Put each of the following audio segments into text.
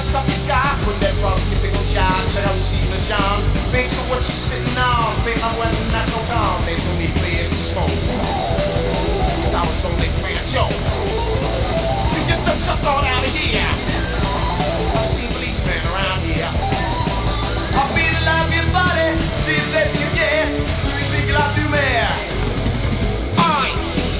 Tough you got, put that frog's in your pickle jar. Check out the scene of John. Babe, so what you sitting on? Babe, my weapon, that's no gone. Babe, for me, play is the smoke. Star was only playing a joke. You get the tough on out of here. I've seen policemen around here. I'll be the life of your body. Do you let you get? Do you think you'll have to do me? Alright.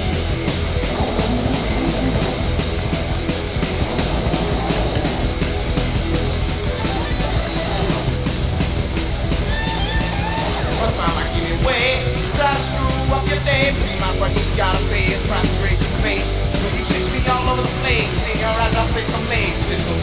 First time I give you away, try to screw up your day. Be my buddy, you gotta pay it, prostrate your face. You chase me all over the place, sing around, I'll face some mace.